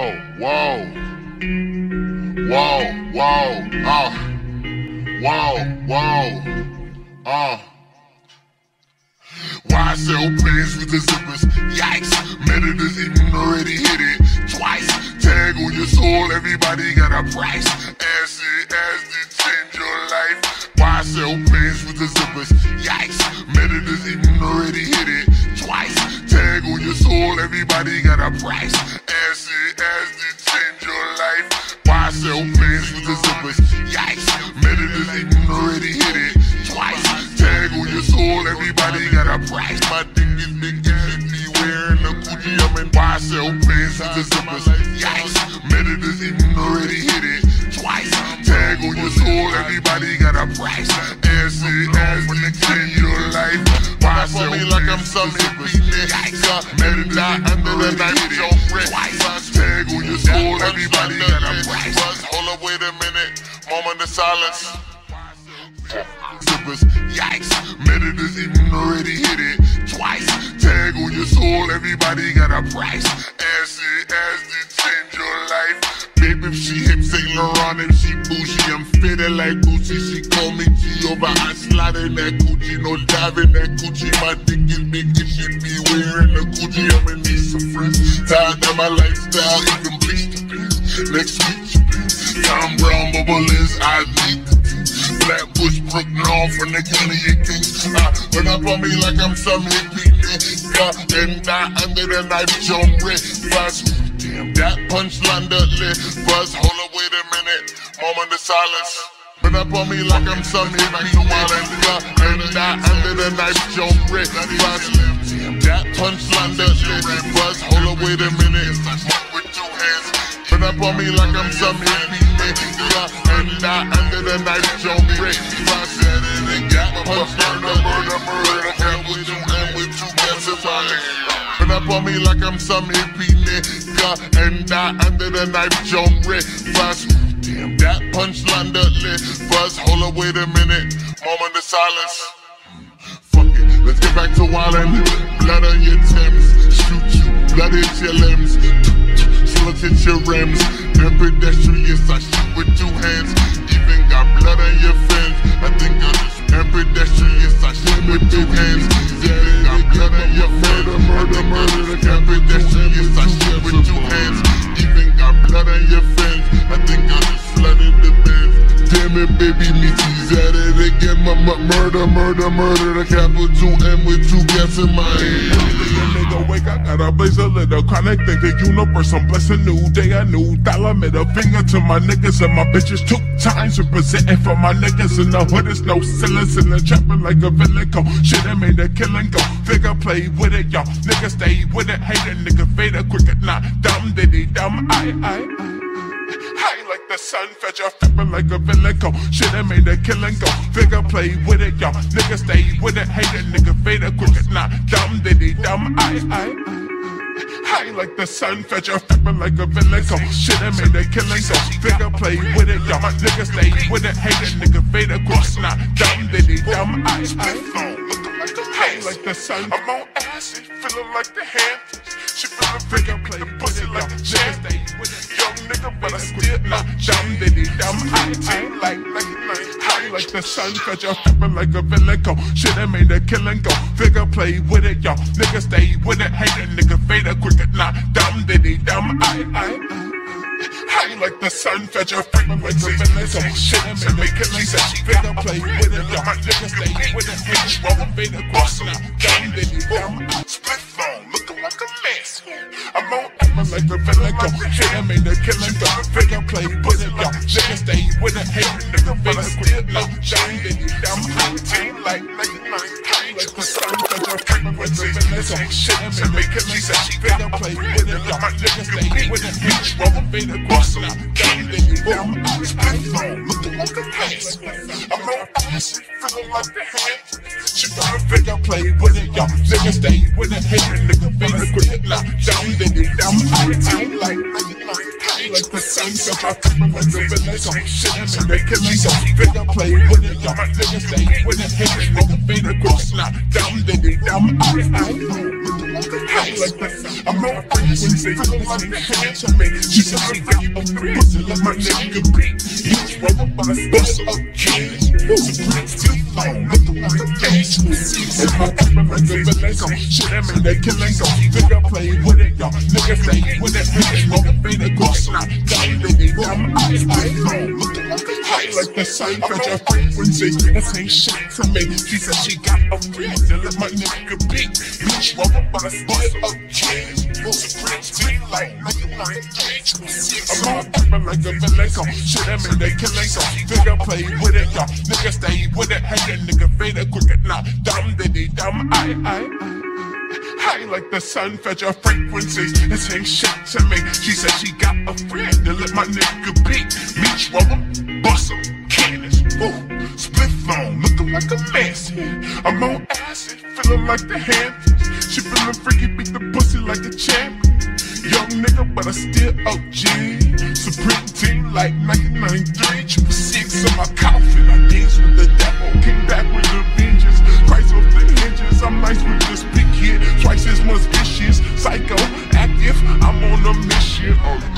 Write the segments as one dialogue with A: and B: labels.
A: Why sell pants with the zippers? Yikes, Meditors even already hit it twice. Tag on your soul, everybody got a price. Acid to change your life. Why sell pants with the zippers? Yikes, Meditors even already hit it twice. Tag on your soul, everybody got a price. Acid to change your life. Why sell pants with the zippers? Yikes, Meditors even already hit it twice. Tag on your soul, everybody got a price. My dick is big, you should be wearing a Gucci. I'm in why sell pants with the zippers? Yikes, Meditors even already hit it twice. Tag on your soul, everybody got a price. Acid to change your life. Why sell me like I'm some hippie nigga? Meditors under the knife, don't rip. Tag on your soul, everybody got a price. Hold up, wait a minute, moment of silence. Zippers, yikes, Meditors even already hit it twice. Tag on your soul, everybody got a price. Acid to change your life. Baby, if she hip Saint Laurent, if she bougie, I'm fitted like Gucci. She call me G-Over, I slide in that Gucci, no dive in that Gucci. My dick is big, it should be wearing a Gucci. I'ma need some friends, tired of my lifestyle, even bleach the bitch. Next week, Tom Brown, Bubbles, I need the Flatbush, Brooklyn, from the county of Kings. Run up on me like I'm some hippie nigga, and die under the knife, jump red. Buzz, damn, that punchline that lit. Buzz, hold up, wait a minute, moment of silence. Run up on me like I'm some hippie nigga, and die under the knife, jump red. Buzz, damn, that punchline that lit. Buzz, hold up, wait a minute, with two hands. Run up on me like I'm some hippie nigga, and die under the knife, jump red. Buzz, got punch, murder, and with two guns in my hand. Run up on me like I'm some hippie nigga, and die under the knife, jump red. Buzz, damn, that punchline that lit. Buzz, hold up, wait a minute, moment of silence. Fuck it, let's get back to wildin'. Blood on your Timbs, shoot you, blood hit your limbs. Slugs hit your rims, then pedestrians I shoot with two hands. Even got blood on your fins, I think I just and pedestrians I shoot with two hands. Even got blood on your fins, murder, and pedestrians I shoot with two hands. Even got blood on your fins, I think I just flooded the bins. Damn it, baby, me tease at it again. Murder, the capital M with two gas in my hand. Nigga, wake up, gotta blaze a little chronic. Think the universe, I'm blessed a new day, a new dollar. Middle finger to my niggas and my bitches. Took times representing for my niggas in the hood. It's no ceilings in the trapping like a villain go. Shit, I made a killing go. Figure play with it, y'all. Nigga stay with it, hate it, nigga fade a cricket. Nah, dumb diddy, dumb, I. High like the sun, fetch a flippin' like a villain go. Shit, I made a killing go. Figure play with it, y'all. Nigga stay with it, hate it, nigga fade a cricket. Nah, dumb diddy, dumb, I. High like the sun, fetch a flippin' like a villain go. Shit, I made a killing go. Figure play with it, y'all. Nigga stay with it, hate it, nigga fade a cricket. Nah, dumb diddy, dumb, I. High like the sun, I'm on acid, feeling like the Hamptons. She feelin' figure play, pussy like the jam. Young nigga, but I still not dumb diddy, dumb, I like the sun, cause you're flippin' like a villain go. Shit, I made a killing go. Figure play with it, y'all. Nigga stay with it, hate it, nigga fade a cricket. Nah, dumb diddy, dumb, I. High like the sun, fetch your flippin' like a villain go. Shit, I made a killing go. Figure play with it, y'all. Nigga stay with it, hate it, nigga fade a cricket. Nah, dumb diddy, dumb, I. Split phone, looking like a mess. I'm on like a villain go. Shit, I made a killing go. Figure play with it, y'all. Nigga stay with it, hate it, nigga fade a cricket. Nah, dumb diddy, dumb, I. Like the sun, fetch your flippin' like a villain go. Shit, I made a killing go. Figure play with it, y'all. Nigga stay with it, hate it, nigga fade a cricket. Now, dumb diddy, dumb, I. Split phone, looking like a mess. I'm on acid, feeling like the hand. She better figure play with it, y'all. Nigga stay with it, hate it, nigga fade a cricket. Now, dumb diddy, dumb, I. Like the sun, so I flippin' like a villain go. Shit, I made a killing go. Figure play with it, y'all. Nigga stay with it, hate it, nigga fade a cricket. Now, dumb diddy, dumb, I. high like that. I'm on frequency, feeling like the hands I make. She said she got a pussy like my nigga beat. Each brother but I bust up kids. Supreme too long, looking like a bitch. And my people like a Velasco. Shit, I mean they killing go. Nigga play with it, y'all. Nigga stay with it. Nigga motivated, boss now. Dominating, I'm long, looking like a high like the sun. Fetch a frequency, this ain't shit to me. She said she got a friend to let my nigga beat. Bitch, rubber, but I bust up kids. Supreme too like looking like a bitch. I'm on people like a Velasco. Shit, I mean they killing go. Nigga play with it, y'all. Nigga stay with it. Hey, that nigga fade a quick now. Dumb diddy dumb, high like the sun, fetch a frequency. This ain't shit to me. She said she got a friend to let my nigga beat. Meat rubber, bustle, cannons, ooh, split phone, looking like a mess. I'm on acid, feeling like the Hamptons. She feeling freaky, beat the pussy like a champion. Young nigga, but I still OG. Supreme team like 1993. 6 on my coffin, I dance with the devil. Came back with the vengeance. Price off the hinges, I'm nice with this big hit. Twice as much vicious. Psycho, active, I'm on a mission.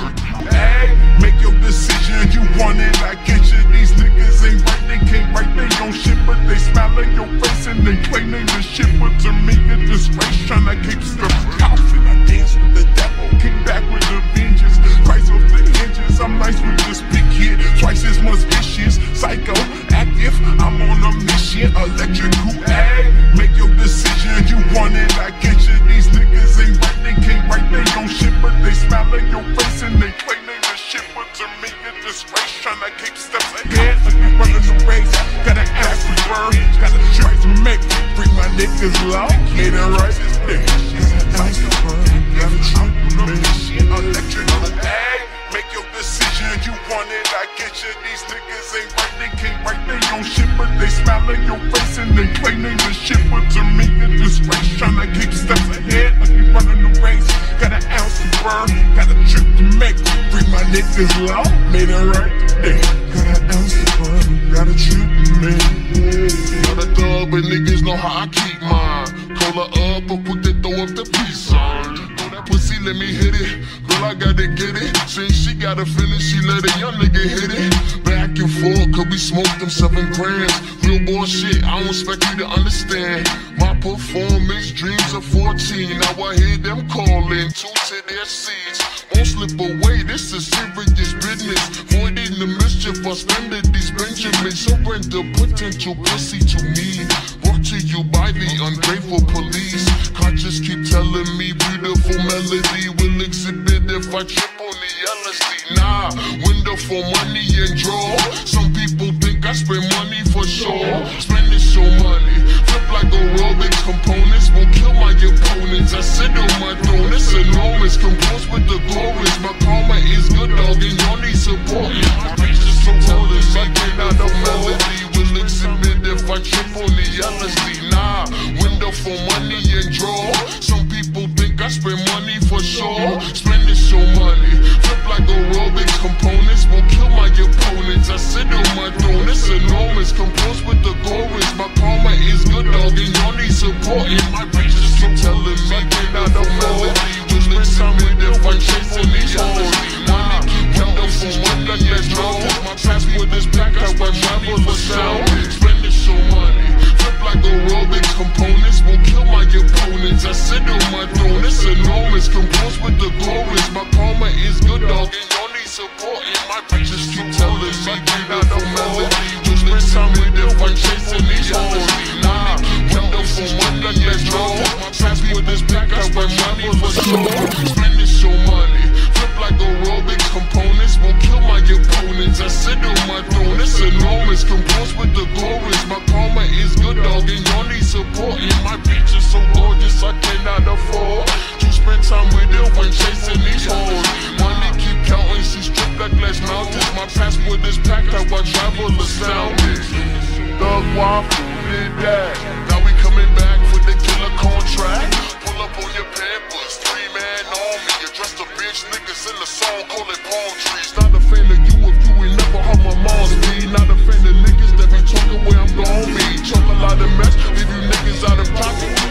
A: Hey, make your decision, you want it, I get you. These niggas ain't right, they can't write they own shit, but they smile in your face and they claim they the shit. But to me, in this race, tryna keep stuff coffin. I dance with the devil, came back with the vengeance. Price off the hinges, I'm nice with this big hit. Twice as much vicious. Psycho, active, I'm on a mission. Electrical, hey, make your decision, you want it, I get you. These niggas ain't right, they can't write they own shit, but they smile in your face and they claim they the shit. But to me, in this race, tryna keep steps ahead. Like we running the race, gotta ask for word, gotta try to make bring my niggas low. Made it right this day. Gotta ask for word, gotta try to make electrical, hey, make your decision, you want it, I get you. These niggas ain't right, they can't write they own shit, but they smile in your face and they claim they the shit. But to me, in this race, tryna keep steps ahead. Like we running the race, got an ounce to burn, got a trip to make, bring my niggas low. Made it right today. Got an ounce to burn, got a trip to make. Not a thug, but niggas know how I keep mine. Call her up or put the throw up the peace sign. Pussy, let me hit it. Girl, I gotta get it. Since she gotta finish, she let a young nigga hit it. Back and forth, cause we smoked them 7 grams. Real bullshit, I don't expect you to understand. My performance, dreams of 14. Now I hear them calling, 2 to their seats. Won't slip away, this is serious business. Voiding the mischief, I spend these Benjamins. Surrender potential pussy to me. Brought to you by the ungrateful police. Conscious keep telling me beautiful melody will exhibit if I trip on the LSD. Nah, window for money and draw. Some people think I spend money for sure. Spend this show money, flip like aerobics. Components will kill my opponents. I sit on my throne, it's enormous. Composed with the glorious. My karma is good, dog, and y'all need support. My bitch is so telling me get out the melody will exhibit if I trip on the LSD. Nah, window for money and draw. Some people think I spend money for sure. Spend this show money, flip like aerobics. Components will kill my opponents. I sit on my throne, it's enormous. Composed with the chorus. My karma is good, dog, and y'all need support. And my bitch is keep telling me get out the melody will exhibit if I chase on these hoes. Money keep counting for one like let's draw. My passport is packed, I went travel the sound. Spend this show money, flip like aerobics. Components will kill my opponents. I sit on my throne, it's enormous. Composed with the chorus. My karma is good, dog, and y'all need support. And my bitches keep telling me get out the melody will spend time with if I'm chasing these hoes. Nah, window for one like let's draw. My passport is packed, I went travel the sound. Spend this show money, flip like aerobics. Components will kill my opponents. I sit on my throne, it's enormous. Composed with the chorus. My karma is good, dog, and y'all need support. And my bitch is so gorgeous, I cannot afford to spend time with her when chasing these hoes. Money keep counting, she stripped like glass mountains. My passport is packed, I watch travel astounded. Thug waffle did that. Now we coming back for the killer contract. Pull up on your pampers, 3-man army. You dressed a bitch, niggas in the song, call it palm trees. Not a fan of you if you ain't never heard my mom's be. Not a fan of niggas that be talking where I'm gon' be. Talk a lot of mess, leave you niggas out of pocket. Don't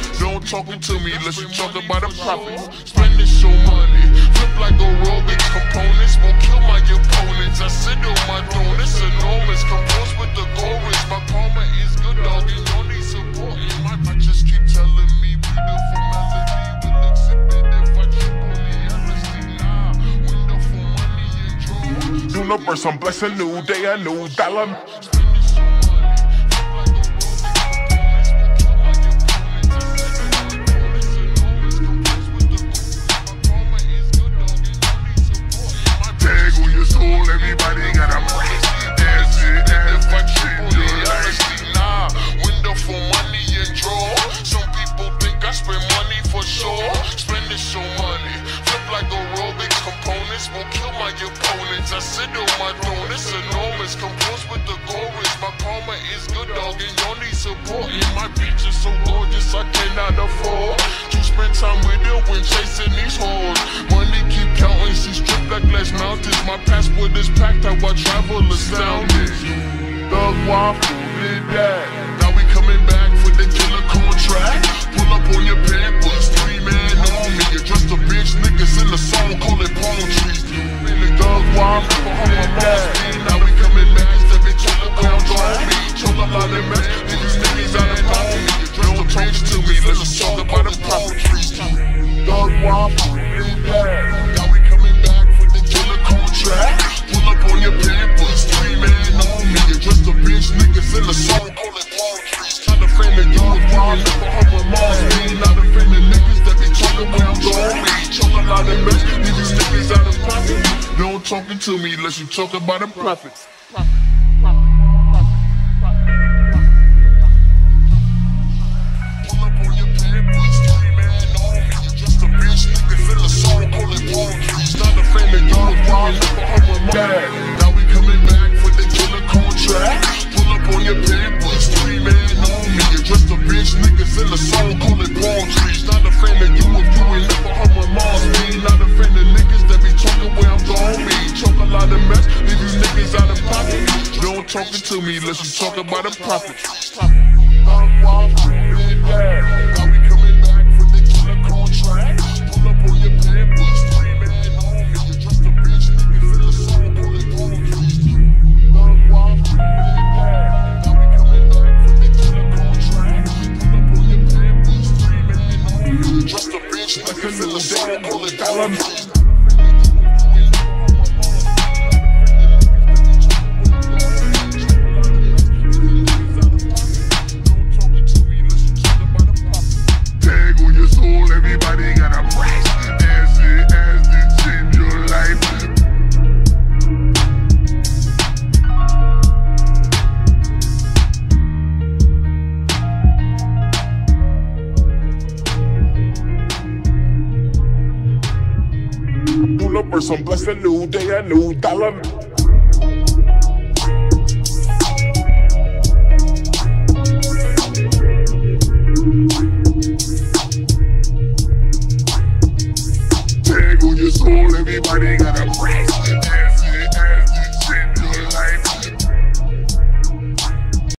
A: talking to me unless you talk about a profit. Spending so money, flip like aerobics components, won't kill my opponents. I sit on my throne, it's enormous. Composed with the chorus, my karma is good, dog, and you need support. I just keep telling me beautiful melody will exhibit if I trip on the honesty. Nah, window for money and draw.
B: Universe, I'm blessed, a new day, a new dollar.
A: Everybody got a price. That's it, if I trip on the honesty. Nah, window for money and draw. Some people think I spend money for sure. Spending so money, flip like aerobics components, won't kill my opponents. I sit on my throne, it's enormous. Composed with the chorus, my karma is good, dog, and y'all need support. And my beach is so gorgeous, I cannot afford to spend time with her when chasing these hoes. Money keep counting, she stripped like glass mountains. My passport is packed, how I travel astounded.
B: Thug waffle, did that.
A: Now we coming back for the killer contract. Pull up on your pampers, 3-man army. You just a bitch, niggas in the song, call it palm trees.
B: Thug waffle, did that.
A: Now we coming back, stepping killer contract. Choke a lot of mess, these niggas out of pocket. Don't talk to me, let's just talk about the profit trees.
B: Thug waffle, did that.
A: Now we coming back for the killer contract. Pull up on your pampers, 3-man army. You just a bitch, niggas in the song, call it palm trees. Not a fan of you, if you ain't never hung with moms. Not a fan of niggas that be talking when I'm gone. Choke a lot of mess, these niggas out of pocket. Don't talking to me unless you talk about a profit. Now we coming back for the killer contract. Pull up on your papers, 3-man army. You're just a bitch, niggas in the song, call it palm trees. Not a fan of you if you ain't never hung with moms. Not a fan of niggas that be talking where I'm gone. Choke a lot of mess, leave these niggas out of pocket. Don't talking to me unless you talk about a profit. Now we coming back for the killer contract. Pull up on your papers, 3-man army. You're just a bitch, niggas in the song, call it palm trees. Now we coming back for the killer contract. Pull up on your papers, 3-man army. You're just a bitch, niggas in the song, call it palm trees. Everybody got a price. As it change your life.
B: Universe, I'm blessed, a new day, a new dollar.
A: Tag on your soul, everybody got a price.